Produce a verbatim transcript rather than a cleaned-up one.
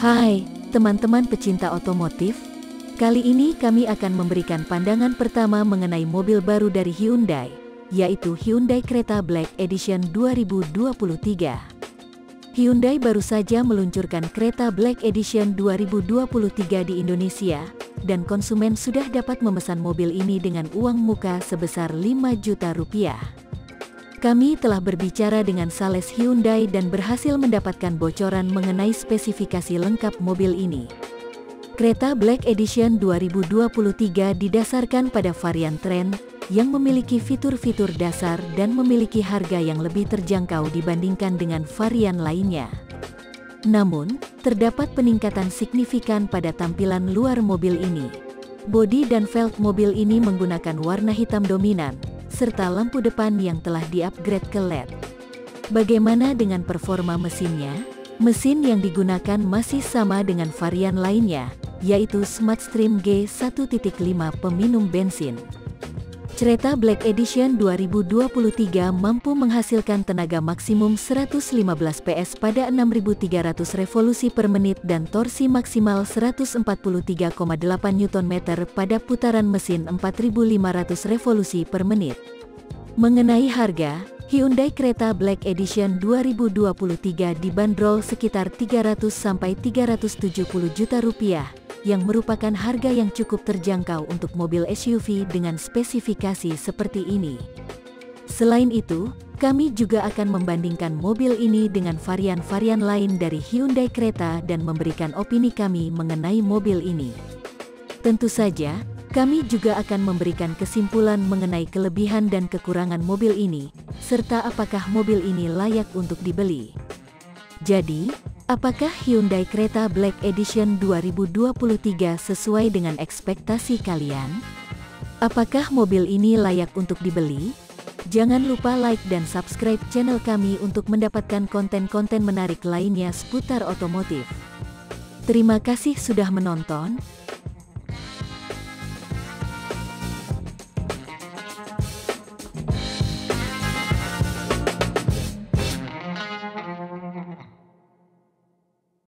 Hai, teman-teman pecinta otomotif. Kali ini kami akan memberikan pandangan pertama mengenai mobil baru dari Hyundai, yaitu Hyundai Creta Black Edition dua ribu dua puluh tiga. Hyundai baru saja meluncurkan Creta Black Edition dua ribu dua puluh tiga di Indonesia, dan konsumen sudah dapat memesan mobil ini dengan uang muka sebesar lima juta rupiah. Kami telah berbicara dengan sales Hyundai dan berhasil mendapatkan bocoran mengenai spesifikasi lengkap mobil ini. Creta Black Edition dua ribu dua puluh tiga didasarkan pada varian Trend yang memiliki fitur-fitur dasar dan memiliki harga yang lebih terjangkau dibandingkan dengan varian lainnya. Namun, terdapat peningkatan signifikan pada tampilan luar mobil ini. Bodi dan velg mobil ini menggunakan warna hitam dominan, serta lampu depan yang telah di-upgrade ke L E D. Bagaimana dengan performa mesinnya? Mesin yang digunakan masih sama dengan varian lainnya, yaitu Smartstream G satu titik lima peminum bensin. Creta Black Edition dua ribu dua puluh tiga mampu menghasilkan tenaga maksimum seratus lima belas P S pada enam ribu tiga ratus revolusi per menit dan torsi maksimal seratus empat puluh tiga koma delapan Newton meter pada putaran mesin empat ribu lima ratus revolusi per menit. Mengenai harga, Hyundai Creta Black Edition dua ribu dua puluh tiga dibanderol sekitar tiga ratus sampai tiga ratus tujuh puluh juta rupiah, yang merupakan harga yang cukup terjangkau untuk mobil S U V dengan spesifikasi seperti ini. Selain itu, kami juga akan membandingkan mobil ini dengan varian-varian lain dari Hyundai Creta dan memberikan opini kami mengenai mobil ini. Tentu saja, kami juga akan memberikan kesimpulan mengenai kelebihan dan kekurangan mobil ini, serta apakah mobil ini layak untuk dibeli. Jadi, apakah Hyundai Creta Black Edition dua ribu dua puluh tiga sesuai dengan ekspektasi kalian? Apakah mobil ini layak untuk dibeli? Jangan lupa like dan subscribe channel kami untuk mendapatkan konten-konten menarik lainnya seputar otomotif. Terima kasih sudah menonton.